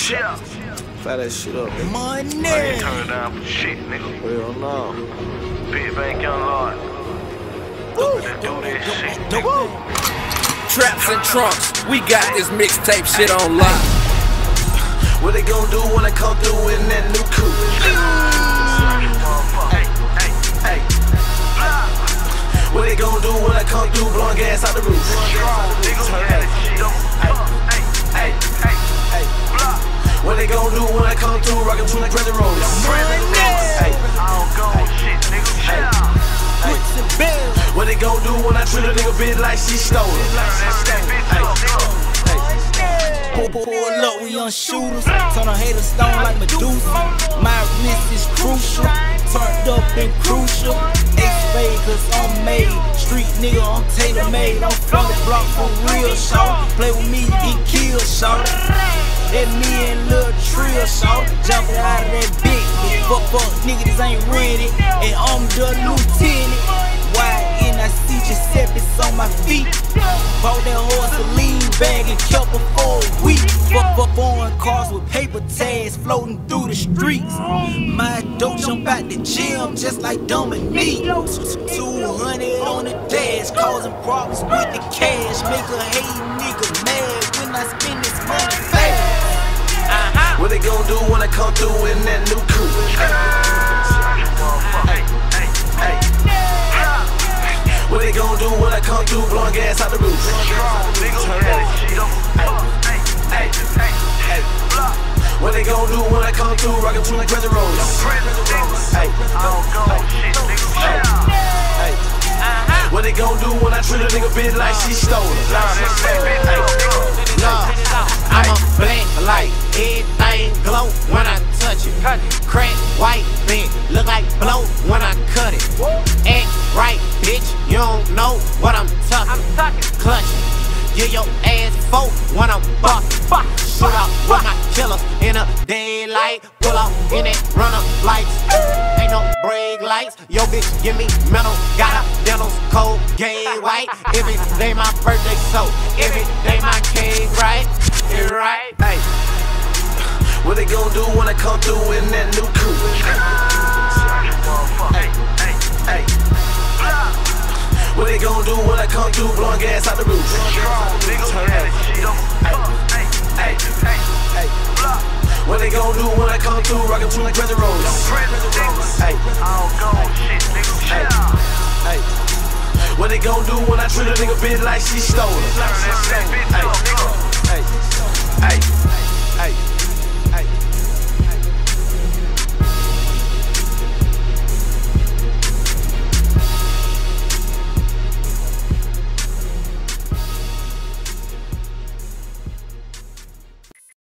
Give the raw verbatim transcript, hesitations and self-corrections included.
Chill. Fat that shit up, nigga. Money. I ain't turn down for shit, nigga. Hell no. Big Bank Young Lord. Let's do this shit, nigga. Traps and trunks, we got this mixtape shit on lock. What they gon' do when I come through in that new coupe? Hey, hey, hey. What they gon' do when I come through blowing gas out the roof? Hey, hey, hey. What they gon' do when I come through rockin' two like Crazy Rose? Hey, hey, hey. What they gon' do when I treat a nigga bitch like she stole it? Hey, Pull, pull, pull up, we on shooters. Turn a hater stone like Medusa. My wrist is crucial. Turned up and crucial. X-Fade cause I'm made. Street nigga, I'm tailor made. I'm from the block for real, shout. Play with me, get killed, shout. That me and Lil Trill, shout. Jumping out of that big bitch. Fuck, fuck, niggas ain't ready. And I'm the lieutenant. Why in I see Giuseppe's on my feet. Bought that horse a lean bag and kept her for a week. Fuck up foreign cars with paper tags floating through the streets. My dope jump out the gym just like Dominique. two hundred on the dash, causing problems with the cash. Make a hate nigga mad when I spend this money fast. Uh-huh. What they gon' do when I come through in that new coupe? Hey, hey, hey. What they gon' do when I come through blowing gas out the roof? Hey, hey, hey. What they gon' do when I come through rockin' two like Crazy Rose? Hey, hey, hey. What they gon' do when I treat a nigga bitch like she stole it? Nah, I'm a black light, everything glow when I touch it. Crack white bent, look like blow when I cut it. Act right, bitch, you don't know what I'm talking. Clutch it, give your ass four when I'm bucking. Shoot out with my killers in a daylight. Pull out in that runner lights. Ain't no brake lights. Yo bitch give me mental. Got a dentals cold, gay white. Every day my birthday, so every day my cake right. It right. Hey, what they gon' do when I come through in that new coupe? Hey, hey, hey. What they gon' do when I come through blowing gas out the roof? Hey, hey, hey. What they gon' do when I come through rockin' two like Crazy Rose? Hey, hey, hey. What they gon' do when I treat a nigga bitch like she stole it? Hey, hey.